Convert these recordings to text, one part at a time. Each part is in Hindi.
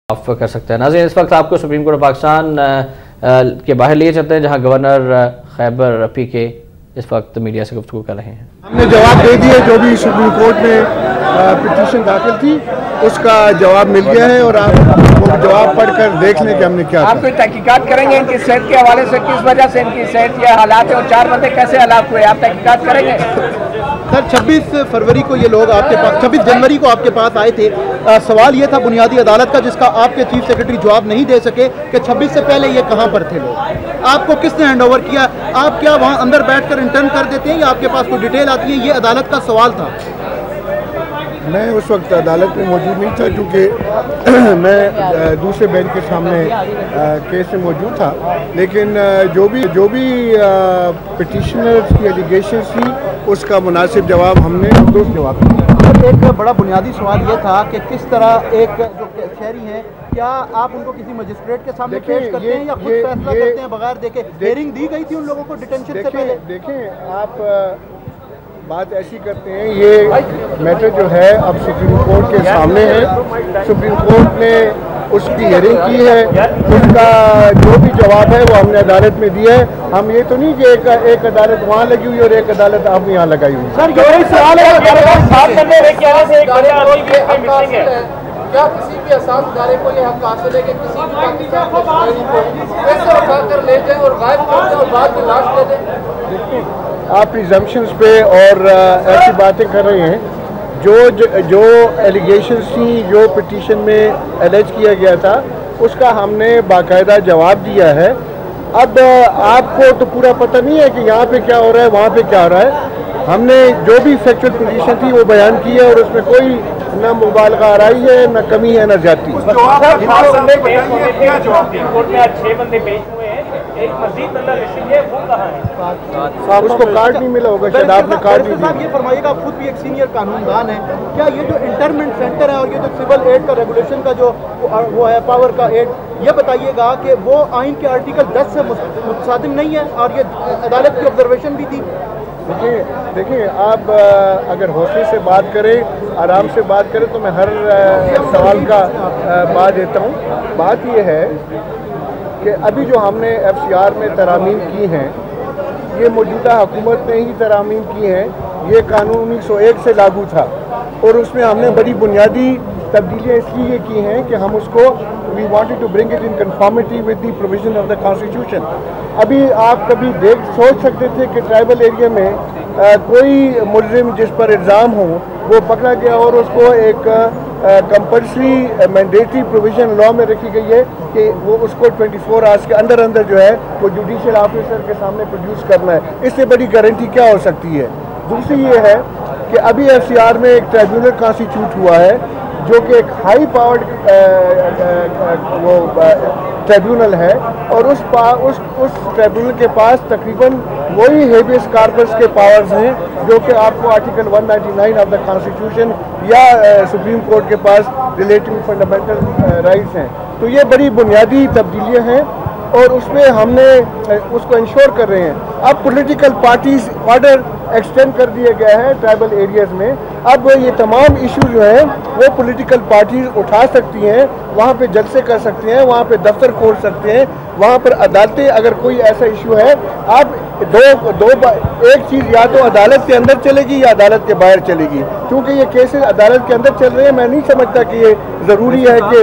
माफ कर सकते हैं। नाज़रीन, इस वक्त आपको सुप्रीम कोर्ट ऑफ पाकिस्तान के बाहर लिए चलते हैं, जहां गवर्नर खैबर पी के इस वक्त मीडिया से गुफ्तगू कर रहे हैं। हमने जवाब दे दिए, जो भी सुप्रीम कोर्ट में पिटीशन दाखिल थी उसका जवाब मिल गया है और आप वो जवाब पढ़कर देख लें कि हमने क्या आप कोई तहकीकात करेंगे इनकी सेहत के हवाले से, किस वजह से इनकी सेहत या हालात है और 4 बंदे कैसे हलाक हुए, आप तहकीकात करेंगे? सर 26 फरवरी को ये लोग आपके पास 26 जनवरी को आपके पास आए थे। सवाल ये था बुनियादी अदालत का, जिसका आपके चीफ सेक्रेटरी जवाब नहीं दे सके कि 26 से पहले ये कहाँ पर थे लोग, आपको किसने हैंडओवर किया, आप क्या वहाँ अंदर बैठकर इंटर्न कर देते हैं या आपके पास कोई डिटेल आती है? ये अदालत का सवाल था। मैं उस वक्त अदालत में मौजूद नहीं था क्योंकि मैं दूसरे बेंच के सामने केस में मौजूद था, लेकिन जो भी पिटिशनर्स की एलिगेशन थी उसका मुनासिब जवाब हमने दुरुस्त जवाब दिया। एक बड़ा बुनियादी सवाल ये था कि किस तरह एक जो शहरी हैं, क्या आप उनको किसी मजिस्ट्रेट के सामने पेश करते हैं या खुद फैसला करते हैं बगैर देखे? हियरिंग दी गई थी उन लोगों को डिटेंशन से पहले? देखें, आप बात ऐसी करते हैं, ये मैटर जो है अब सुप्रीम कोर्ट के सामने है। सुप्रीम कोर्ट ने उसकी हियरिंग की है, उसका जो भी जवाब है वो हमने अदालत में दिया है। हम ये तो नहीं कि एक अदालत वहाँ लगी हुई और एक अदालत आप यहाँ लगाई हुई। सर यही सवाल है, क्या किसी भी आसान इदारे को यह हक हासिल है कि किसी भी पाकिस्तान के शहरी को पैसे उठाकर ले जाए और गायब कर दें और बाद में लाश दे दें? आप प्रिजम्पशंस पे और ऐसी बातें कर रहे हैं। जो एलिगेशंस थी, जो पिटीशन में एलेज किया गया था, उसका हमने बाकायदा जवाब दिया है। अब आपको तो पूरा पता नहीं है कि यहाँ पे क्या हो रहा है, वहाँ पे क्या हो रहा है। हमने जो भी फैक्चुअल पोजीशन थी वो बयान की है और उसमें कोई न मुबालगा आराई है, न कमी है, न ज्यादती है। उसको कार्ड नहीं मिला होगा, शायद आपने कार्ड नहीं दिया। ये फरमाइएगा, आप खुद भी एक सीनियर कानूनदान है, क्या ये जो इंटरमेंट सेंटर है और ये जो सिविल एड का रेगुलेशन का जो वो है पावर का एड, ये बताइएगा कि वो आइन के आर्टिकल 10 से मुतसादिम नहीं है और ये अदालत की ऑब्जर्वेशन भी थी? देखिए, आप अगर हौसले से बात करें, आराम से बात करें, तो मैं हर सवाल का बात देता हूँ। बात यह है कि अभी जो हमने FCR में तरामीम की हैं, ये मौजूदा हुकूमत ने ही तरामीम की हैं। ये कानून 1901 से लागू था और उसमें हमने बड़ी बुनियादी तब्दीलियाँ इसलिए की हैं कि हम उसको we wanted to bring it in conformity with the provision of the constitution. अभी आप कभी सोच सकते थे कि ट्राइबल एरिया में कोई मुलजिम जिस पर इल्ज़ाम हो वो पकड़ा गया और उसको एक कंपल्सरी मैंडेटरी प्रोविजन लॉ में रखी गई है कि वो उसको 24 आवर्स के अंदर जो है वो जुडिशियल ऑफिसर के सामने प्रोड्यूस करना है। इससे बड़ी गारंटी क्या हो सकती है? दूसरी ये है कि अभी FCR में एक ट्राइब्यूनल कॉन्स्टिट्यूट हुआ है जो कि एक हाई पावर्ड वो ट्राइब्यूनल है और उस ट्राइब्यूनल के पास तकरीबन वही हेबियस कॉर्पस के पावर्स हैं जो कि आपको आर्टिकल 199 ऑफ द कॉन्स्टिट्यूशन या सुप्रीम कोर्ट के पास रिलेटिव फंडामेंटल राइट्स हैं। तो ये बड़ी बुनियादी तब्दीलियाँ हैं और उसमें हमने उसको इंश्योर कर रहे हैं। अब पॉलिटिकल पार्टीज ऑर्डर एक्सटेंड कर दिया गया है ट्राइबल एरियाज़ में। अब ये तमाम इशू जो हैं वो पॉलिटिकल पार्टीज उठा सकती हैं, वहाँ पे जलसे कर सकते हैं, वहाँ पे दफ्तर खोल सकते हैं, वहाँ पर अदालतें, अगर कोई ऐसा इशू है, आप एक चीज़ या तो अदालत के अंदर चलेगी या अदालत के बाहर चलेगी। क्योंकि ये केसेस अदालत के अंदर चल रहे हैं, मैं नहीं समझता कि ये ज़रूरी है कि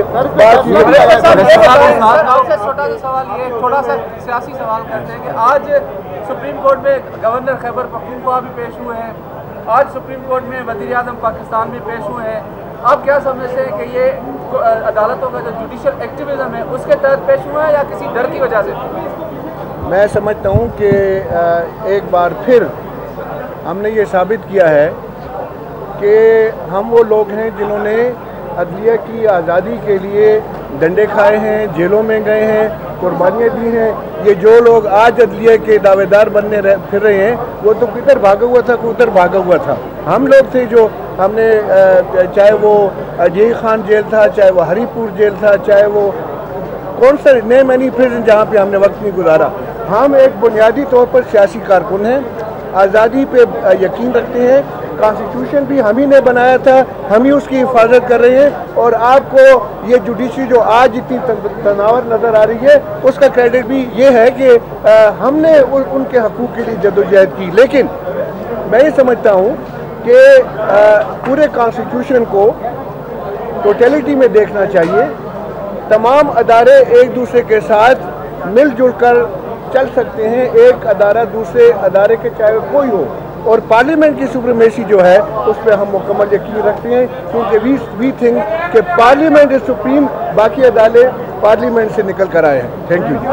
थोड़ा सा सियासी सवाल करते हैं कि आज सुप्रीम कोर्ट में गवर्नर खैबर पख्तूनख्वा भी पेश हुए हैं, आज सुप्रीम कोर्ट में वज़ीर-ए-आज़म पाकिस्तान भी पेश हुए हैं। आप क्या समझते हैं कि ये अदालतों का जो जुडिशल एक्टिविज्म है उसके तहत पेश हुआ है या किसी डर की वजह से? मैं समझता हूँ कि एक बार फिर हमने ये साबित किया है कि हम वो लोग हैं जिन्होंने अदलिया की आज़ादी के लिए डंडे खाए हैं, जेलों में गए हैं, कुर्बानियाँ दी हैं। ये जो लोग आज अदलिया के दावेदार बनने फिर रहे हैं वो तो किधर भागा हुआ था, उधर भागा हुआ था। हम लोग थे जो हमने चाहे वो अजय खान जेल था, चाहे वो हरीपुर जेल था, चाहे वो कौन सा नेम एनी प्रिजन जहाँ पे हमने वक्त नहीं गुजारा। हम एक बुनियादी तौर पर सियासी कारकुन हैं, आज़ादी पे यकीन रखते हैं, कॉन्स्टिट्यूशन भी हम ही ने बनाया था, हम ही उसकी हिफाजत कर रहे हैं। और आपको ये जुडिशरी जो आज इतनी तनावर नज़र आ रही है, उसका क्रेडिट भी ये है कि हमने उनके हकूक़ के लिए जदोजहद की। लेकिन मैं ये समझता हूँ कि पूरे कॉन्स्टिट्यूशन को टोटलिटी में देखना चाहिए। तमाम अदारे एक दूसरे के साथ मिलजुल कर चल सकते हैं, एक अदारा दूसरे अदारे के चाहे कोई हो। और पार्लियामेंट की सुप्रीमेसी जो है उस पर हम मुकम्मल यकीन रखते हैं, क्योंकि वी थिंक कि पार्लियामेंट इज सुप्रीम, बाकी अदालत पार्लियामेंट से निकल कर आए हैं। Thank you.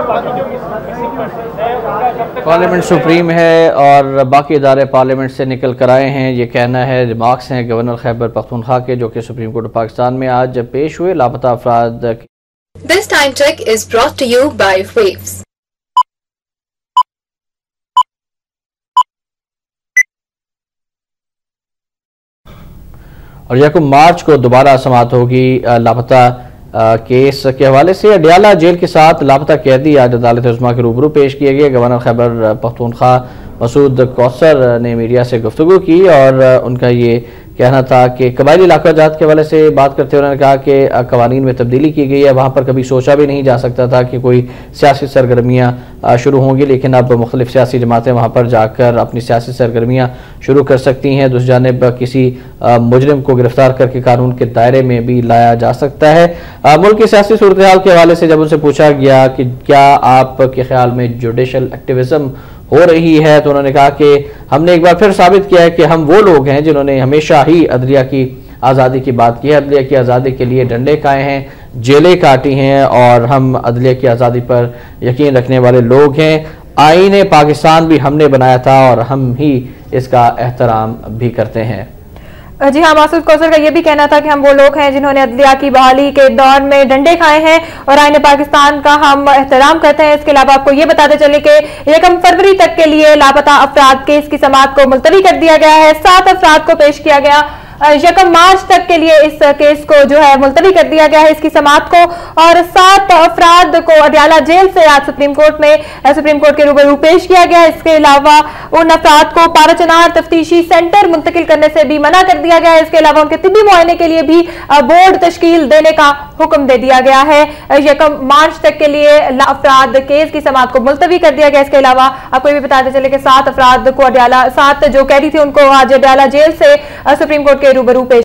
पार्लियामेंट सुप्रीम है और बाकी इदारे पार्लियामेंट से निकल कर आए हैं, ये कहना है, रिमार्क्स हैं गवर्नर खैबर पख्तूनख्वा के, जो कि सुप्रीम कोर्ट ऑफ पाकिस्तान में आज पेश हुए। लापता अफराद। This time check is brought to you by Waves. और 1 मार्च को दोबारा समाअत होगी लापता केस के हवाले से। अडियाला जेल के 7 लापता कैदी आज अदालत उस्मा के रूबरू पेश किए गए। गवर्नर खैबर पख्तूनख्वा मसूद कौसर ने मीडिया से गुफ्तगू की और उनका ये कहना था कि कबायली इलाका जात के हवाले से बात करते हुए उन्होंने कहा कि कवानीन में तब्दीली की गई है, वहाँ पर कभी सोचा भी नहीं जा सकता था कि कोई सियासी सरगर्मियाँ शुरू होंगी, लेकिन अब मुख्तलिफ सियासी जमातें वहाँ पर जाकर अपनी सियासी सरगर्मियाँ शुरू कर सकती हैं। दूसरी जानिब किसी मुजरिम को गिरफ्तार करके कानून के दायरे में भी लाया जा सकता है। मुल्क की सियासी सूरत हाल के हवाले से जब उनसे पूछा गया कि क्या आपके ख्याल में जुडिशल एक्टिविज्म हो रही है, तो उन्होंने कहा कि हमने एक बार फिर साबित किया है कि हम वो लोग हैं जिन्होंने हमेशा ही अदलिया की आज़ादी की बात की है, अदलिया की आज़ादी के लिए डंडे खाए हैं, जेलें काटी हैं और हम अदलिया की आज़ादी पर यकीन रखने वाले लोग हैं। आईन पाकिस्तान भी हमने बनाया था और हम ही इसका एहतराम भी करते हैं। जी हाँ, मासूद कौसर का ये भी कहना था कि हम वो लोग हैं जिन्होंने अदलिया की बहाली के दौर में डंडे खाए हैं और आईन पाकिस्तान का हम एहतराम करते हैं। इसके अलावा आपको ये बताते चले कि 1 फरवरी तक के लिए लापता अफराद केस की समाअत को मुलतवी कर दिया गया है। 7 अफराद को पेश किया गया। 1 मार्च तक के लिए इस केस को जो है मुलतवी कर दिया गया है, इसकी समाअत को। और 7 अफराद को अडियाला जेल से आज सुप्रीम कोर्ट के रूबरू पेश किया गया। इसके अलावा उन अफराद को पाराचनार तफ्तीशी सेंटर मुंतकिल करने से भी मना कर दिया गया है। इसके अलावा उनके तिब्बी मुआयने के लिए भी बोर्ड तश्कील देने का हुक्म दे दिया गया है। 1 मार्च तक के लिए अफराद केस की समाअत को मुलतवी कर दिया गया। इसके अलावा आपको ये भी बताते चले कि 7 अफराद को 7 जो कैदी थे उनको आज अडियाला जेल से सुप्रीम कोर्ट के रूबरू पेश